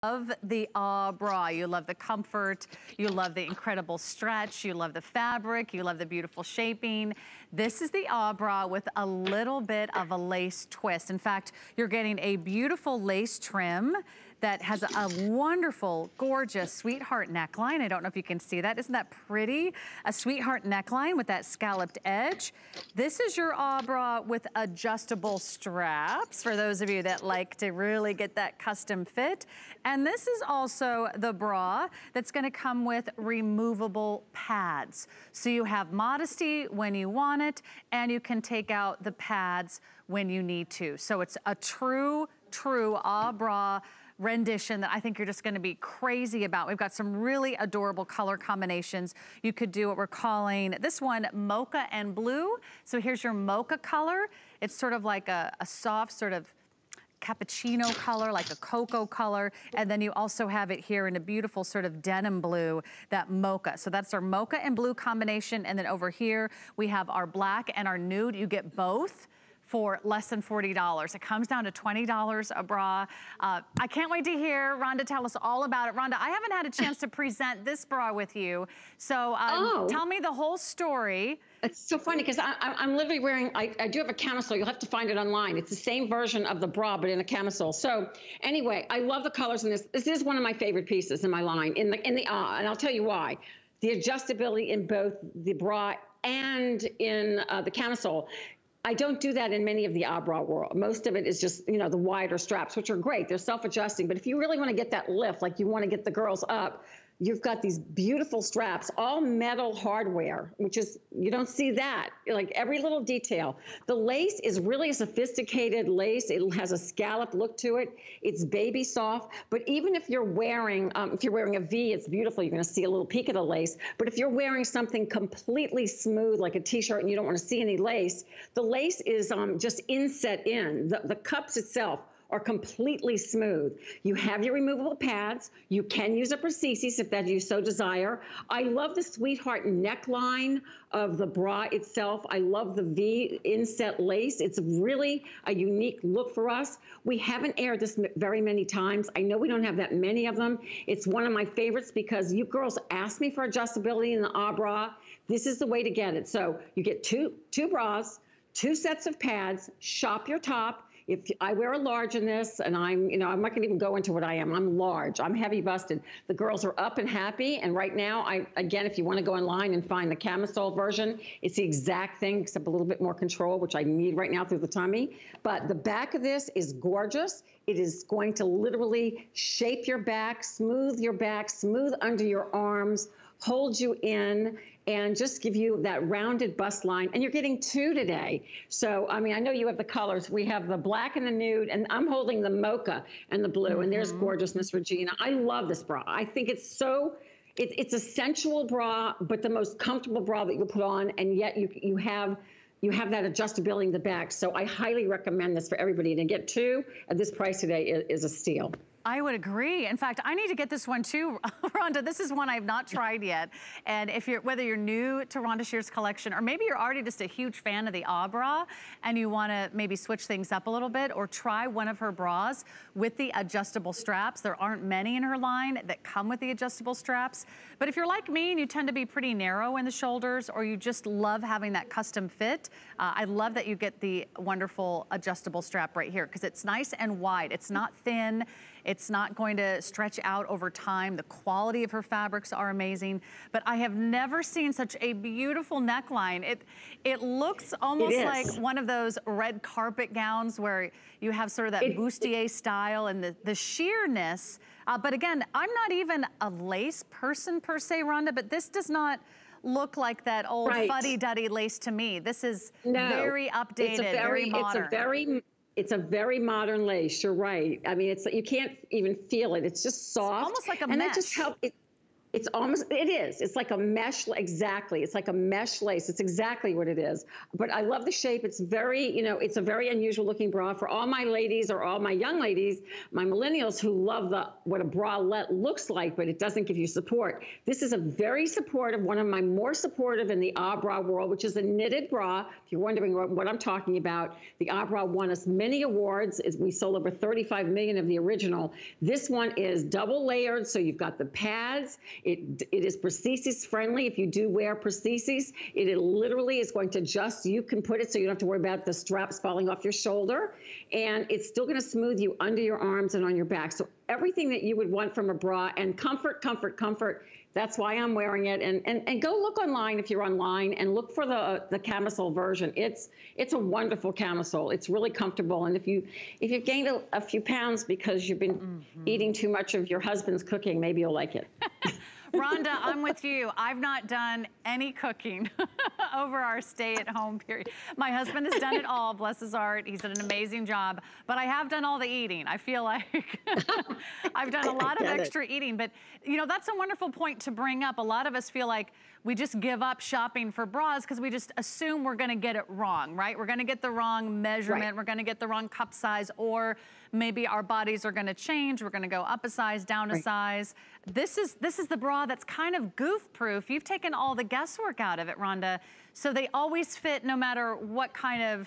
love the Ah bra. You love the comfort, you love the incredible stretch, you love the fabric, you love the beautiful shaping. This is the Ah bra with a little bit of a lace twist. In fact, you're getting a beautiful lace trim that has a wonderful, gorgeous sweetheart neckline. I don't know if you can see that. Isn't that pretty? A sweetheart neckline with that scalloped edge. This is your Ah bra with adjustable straps for those of you that like to really get that custom fit. And this is also the bra that's gonna come with removable pads. So you have modesty when you want it, and you can take out the pads when you need to. So it's a true Ah bra rendition that I think you're just gonna be crazy about. We've got some really adorable color combinations. You could do what we're calling this one mocha and blue. So here's your mocha color. It's sort of like a soft sort of cappuccino color, like a cocoa color. And then you also have it here in a beautiful sort of denim blue, that mocha. So that's our mocha and blue combination. And then over here, we have our black and our nude. You get both for less than $40. It comes down to $20 a bra. I can't wait to hear Rhonda tell us all about it. Rhonda, I haven't had a chance to present this bra with you. So tell me the whole story. It's so funny because I'm literally wearing, I do have a camisole. You'll have to find it online. It's the same version of the bra, but in a camisole. So anyway, I love the colors in this. This is one of my favorite pieces in my line, and I'll tell you why. The adjustability in both the bra and in the camisole. I don't do that in many of the bra world. Most of it is just, you know, the wider straps, which are great. They're self-adjusting. But if you really want to get that lift, like you want to get the girls up, you've got these beautiful straps, all metal hardware, which is, you don't see that, like every little detail. The lace is really a sophisticated lace. It has a scallop look to it. It's baby soft, but even if you're wearing a V, it's beautiful. You're gonna see a little peek of the lace. But if you're wearing something completely smooth, like a t-shirt, and you don't wanna see any lace, the lace is just inset in. The cups itself are completely smooth. You have your removable pads. You can use a prosthesis if that you so desire. I love the sweetheart neckline of the bra itself. I love the V inset lace. It's really a unique look for us. We haven't aired this very many times. I know we don't have that many of them. It's one of my favorites because you girls asked me for adjustability in the bra. This is the way to get it. So you get two bras, 2 sets of pads, shop your top. If I wear a large in this, and I'm not going to even go into what I am. I'm large. I'm heavy busted. The girls are up and happy. And right now, again, if you want to go online and find the camisole version, it's the exact thing, except a little bit more control, which I need right now through the tummy. But the back of this is gorgeous. It is going to literally shape your back, smooth under your arms, hold you in, and just give you that rounded bust line. And you're getting 2 today. So, I mean, I know you have the colors. We have the black and the nude, and I'm holding the mocha and the blue. And there's gorgeous Miss Regina. I love this bra. I think it's so, it's a sensual bra, but the most comfortable bra that you'll put on, and yet you have that adjustability in the back. So I highly recommend this for everybody. To get 2 at this price today is a steal. I would agree. In fact, I need to get this one too, Rhonda. This is one I've not tried yet. And whether you're new to Rhonda Shear's collection, or maybe you're already just a huge fan of the bra and you want to maybe switch things up a little bit, or try one of her bras with the adjustable straps. There aren't many in her line that come with the adjustable straps. But if you're like me and you tend to be pretty narrow in the shoulders, or you just love having that custom fit, I love that you get the wonderful adjustable strap right here, because it's nice and wide. It's not thin. It's not going to stretch out over time. The quality of her fabrics are amazing, but I have never seen such a beautiful neckline. It looks almost like one of those red carpet gowns where you have sort of that bustier style and the sheerness. But again, I'm not even a lace person per se, Rhonda, but this does not look like that old fuddy-duddy lace to me. This is very updated, very modern. It's a very modern lace. You're right. I mean, you can't even feel it. It's just soft. It's almost like a mesh. mesh. That just helps. It's almost, it is. It's like a mesh, exactly. It's like a mesh lace. It's exactly what it is. But I love the shape. It's very, it's a very unusual looking bra for all my ladies or all my young ladies, my millennials who love what a bralette looks like, but it doesn't give you support. This is a very supportive, one of my more supportive in the bra world, which is a knitted bra. If you're wondering what I'm talking about, the bra won us many awards. We sold over 35 million of the original. This one is double layered, so you've got the pads. It is prosthesis friendly. If you do wear prosthesis, it literally is going to you can put it so you don't have to worry about the straps falling off your shoulder. And it's still going to smooth you under your arms and on your back. So everything that you would want from a bra, and comfort, comfort, comfort. That's why I'm wearing it. And go look online if you're online and look for the camisole version. It's a wonderful camisole. It's really comfortable. And if you've gained a few pounds because you've been eating too much of your husband's cooking, maybe you'll like it. Rhonda, I'm with you. I've not done any cooking over our stay-at-home period. My husband has done it all, bless his heart. He's done an amazing job, but I have done all the eating. I feel like I've done a lot of extra eating, but that's a wonderful point to bring up. A lot of us feel like we just give up shopping for bras because we just assume we're gonna get it wrong, right? We're gonna get the wrong measurement, right. We're gonna get the wrong cup size, or maybe our bodies are gonna change. We're gonna go up a size, down a size. This is the bra that's kind of goof-proof. You've taken all the guesswork out of it, Rhonda. So they always fit no matter what kind of,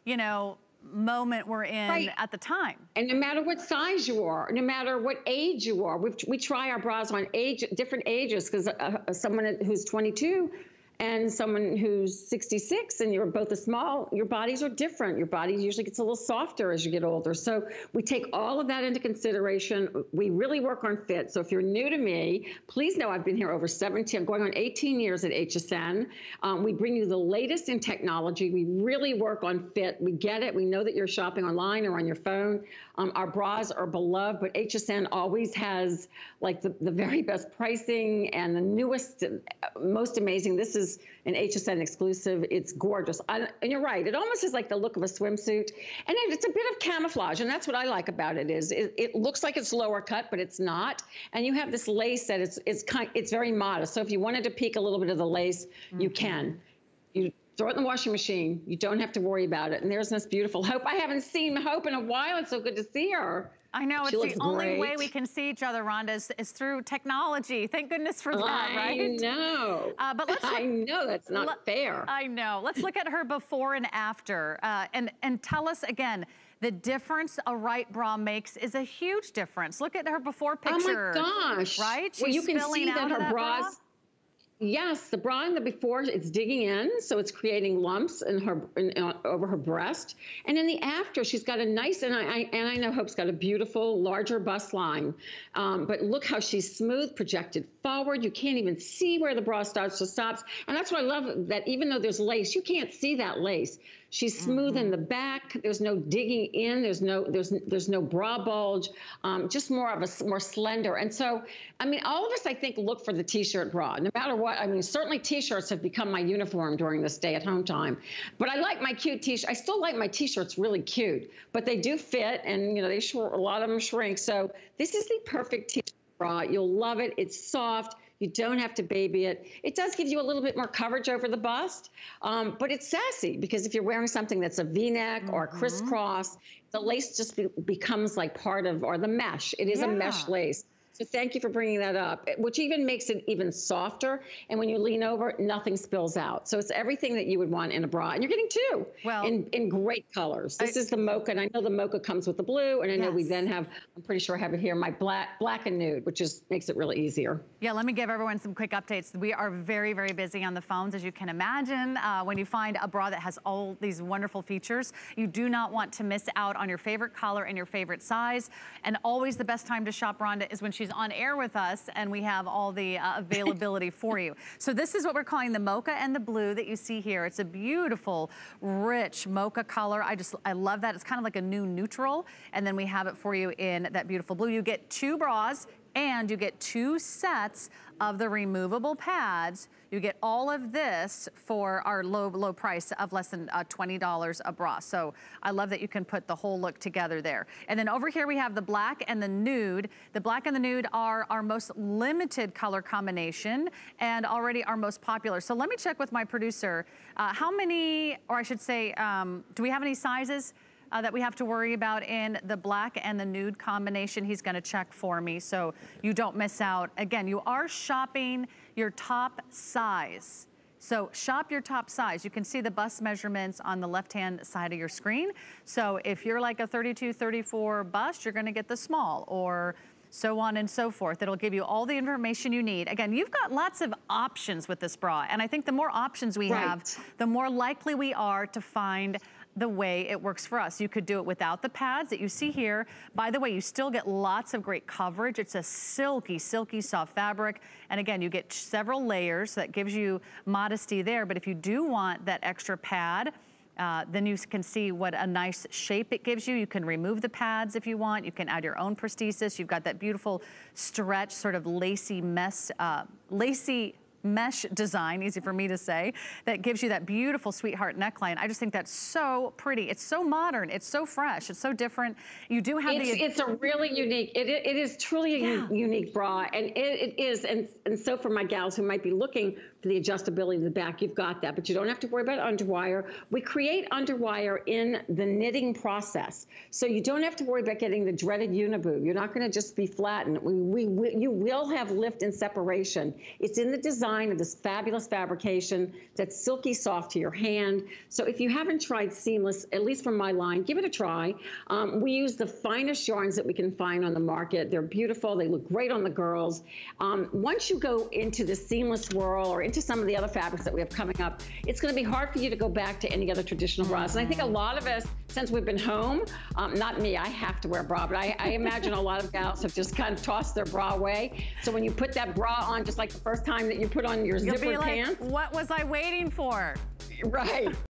moment we're in at the time. And no matter what size you are, no matter what age you are, we try our bras on different ages, because someone who's 22 and someone who's 66 and you're both small, your bodies are different. Your body usually gets a little softer as you get older. So we take all of that into consideration. We really work on fit. So if you're new to me, please know I've been here over 17, going on 18 years at HSN. We bring you the latest in technology. We really work on fit. We get it. We know that you're shopping online or on your phone. Our bras are beloved, but HSN always has like the very best pricing and the newest, most amazing. This is an HSN exclusive. It's gorgeous. And you're right. It almost is like the look of a swimsuit. And it's a bit of camouflage. And that's what I like about it is it looks like it's lower cut, but it's not. And you have this lace that it's very modest. So if you wanted to peek a little bit of the lace, you can. You throw it in the washing machine. You don't have to worry about it. And there's this beautiful Hope. I haven't seen Hope in a while. It's so good to see her. I know, it's the only way we can see each other, Rhonda, is through technology. Thank goodness for that, right? I know. But I know that's not fair. I know. Let's look at her before and after, and tell us again, the difference a right bra makes is a huge difference. Look at her before picture. Oh my gosh. Right? Well, you can see that her bras. Yes, the bra in the before, it's digging in, so it's creating lumps over her breast. And in the after, she's got a nice, and I know Hope's got a beautiful, larger bust line. But look how she's smooth, projected forward. You can't even see where the bra starts or stops. And that's what I love, that even though there's lace, you can't see that lace. She's smooth in the back. There's no digging in. There's no bra bulge. Just more slender. And so, I mean, all of us, I think, look for the t-shirt bra, no matter what. I mean, certainly t-shirts have become my uniform during the stay-at-home time. But I like my cute t-shirt. I still like my t-shirts really cute, but they do fit, and a lot of them shrink. So this is the perfect t-shirt bra. You'll love it. It's soft. You don't have to baby it. It does give you a little bit more coverage over the bust, but it's sassy because if you're wearing something that's a V-neck or a crisscross, the lace just becomes like part of, or the mesh. It is a mesh lace. So thank you for bringing that up, which even makes it even softer. And when you lean over, nothing spills out. So it's everything that you would want in a bra. And you're getting two in great colors. This is the mocha, and I know the mocha comes with the blue, and I know we then have, I'm pretty sure I have it here, my black and nude, which makes it really easier. Yeah, let me give everyone some quick updates. We are very, very busy on the phones, as you can imagine. When you find a bra that has all these wonderful features, you do not want to miss out on your favorite color and your favorite size. And always the best time to shop Rhonda is when she's on air with us and we have all the availability for you. So this is what we're calling the mocha and the blue that you see here. It's a beautiful, rich mocha color. I love that. It's kind of like a new neutral. And then we have it for you in that beautiful blue. You get two bras And you get 2 sets of the removable pads. You get all of this for our low price of less than $20 a bra. So I love that you can put the whole look together there. And then over here we have the black and the nude. The black and the nude are our most limited color combination and already our most popular. So let me check with my producer. How many, or I should say, do we have any sizes that we have to worry about in the black and the nude combination? He's gonna check for me so you don't miss out. Again, you are shopping your top size. So shop your top size. You can see the bust measurements on the left-hand side of your screen. So if you're like a 32, 34 bust, you're gonna get the small, or so on and so forth. It'll give you all the information you need. Again, you've got lots of options with this bra, and I think the more options we have, the more likely we are to find the way it works for us. You could do it without the pads that you see here. By the way, you still get lots of great coverage. It's a silky, silky soft fabric. And again, you get several layers, so that gives you modesty there. But if you do want that extra pad, then you can see what a nice shape it gives you. You can remove the pads if you want. You can add your own prosthesis. You've got that beautiful stretch, sort of lacy mesh design, easy for me to say, that gives you that beautiful sweetheart neckline. I just think that's so pretty. It's so modern. It's so fresh. It's so different. You do have it's a really unique, it is truly a unique bra, and it is, and so for my gals who might be looking for the adjustability in the back, you've got that, but you don't have to worry about underwire. We create underwire in the knitting process, so you don't have to worry about getting the dreaded uniboob. You're not going to just be flattened. You will have lift and separation. It's in the design of this fabulous fabrication that's silky soft to your hand. So if you haven't tried seamless, at least from my line, give it a try. We use the finest yarns that we can find on the market. They're beautiful. They look great on the girls. Once you go into the seamless whirl or into some of the other fabrics that we have coming up, it's going to be hard for you to go back to any other traditional bras. And I think a lot of us, since we've been home, not me, I have to wear a bra, but I imagine a lot of gals have just kind of tossed their bra away. So when you put that bra on, just like the first time that you put on your zippered pants. What was I waiting for? Right.